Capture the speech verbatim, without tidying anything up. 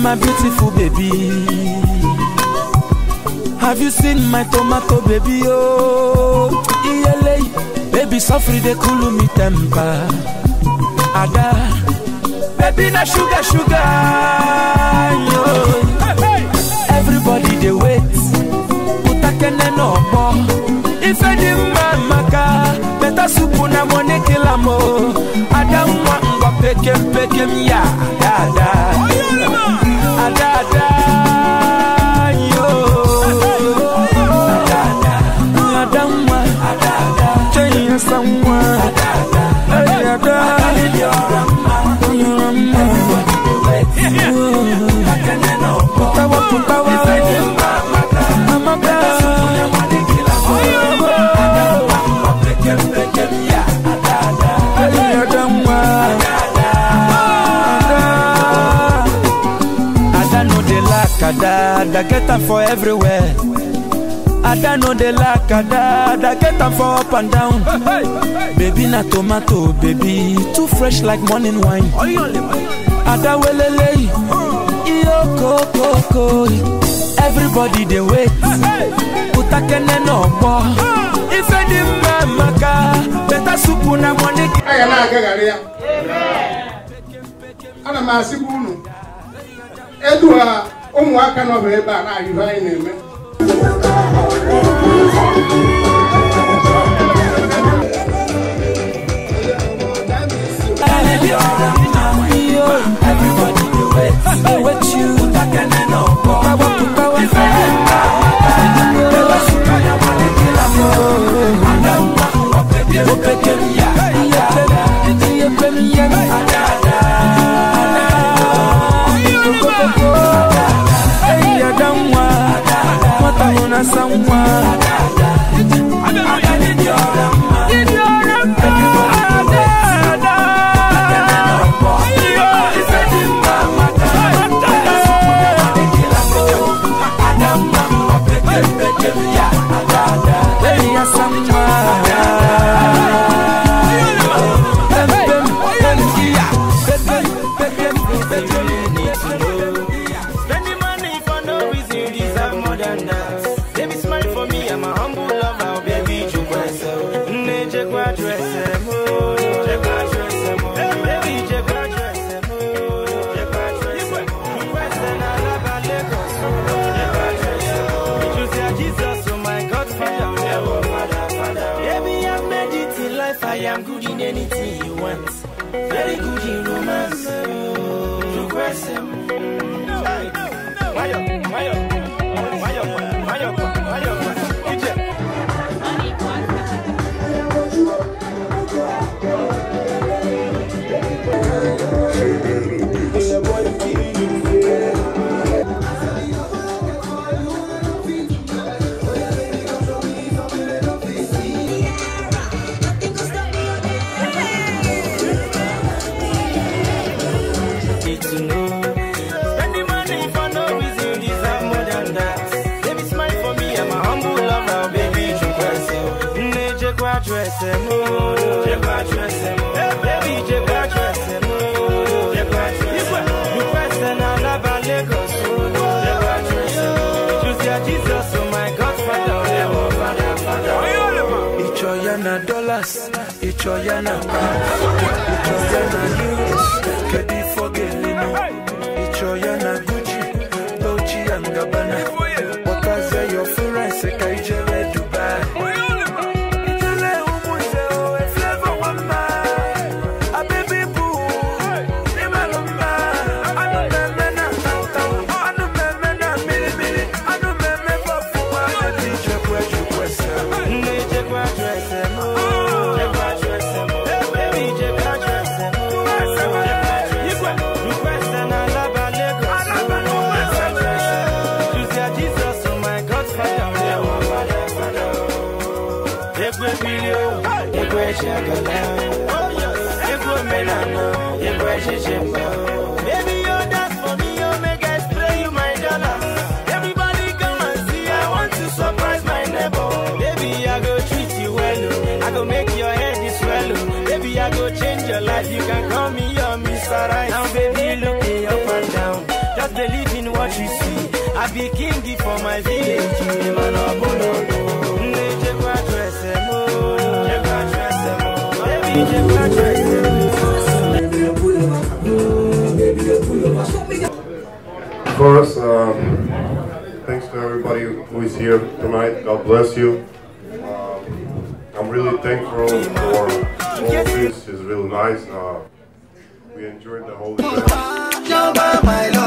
my beautiful baby? Have you seen my tomato baby? Oh, iyele, baby suffer they cool me temper. Ada, baby na sugar sugar. Yo, everybody they wait. Utakene no more. If I didn't maka, better soup na money kill amo. Ada mwa mwa pekem pekem ya. Ada, ada, ada. Yo, ada, ada. Ada mwa, ada, ada. Change someone. Ada, ada. Ada, ada. Putawa, putawa. If I didn't maka, mama better soup na money kill amo. Ada, da get them for everywhere. Ada know they like Ada, da get them for up and down. Hey, hey, hey. Baby na tomato, baby too fresh like morning wine. Ada welele, iyo koko, everybody they wait. Utakene no bo. If I didn't maka, better soup na money. Aya na agagaria. Ana masibunu. Edua ụmụaka nọ ebe a na-ayịba anyị na-eme. Everybody do it. Stay with you. Someone I am good in anything you want. Very good in romance. You question. Mayo, Mayo, Mayo, Mayo, Mayo, dress em oh, je pas dress em oh, baby je pas dress em oh, je pas dress em oh, you question na la Lagos oh, je pas dress em oh, you see Jesus oh my God Father oh Father Father, Ichoya na dollars, Ichoya na pounds, Ichoya na euros, Kedi Fogelino, Ichoya na Gucci, Dolce and Gabbana, what I say your friends say Kaijere Dubai. Baby, you dance for me, you make I spray you my dollar. Everybody come and see, I want to surprise my neighbor. Baby, I go treat you well, I go make your head this swell. Baby, I go change your life, you can call me your Mister Right. Now baby, look me up and down, just believe be king for my village. Man, oh, no, no. Je crois que c'est moi. Je crois que c'est moi. Baby, je crois que c'est moi. First, um, thanks to everybody who is here tonight. God bless you. Um, I'm really thankful for all of this. It's really nice. Uh, we enjoyed the whole event.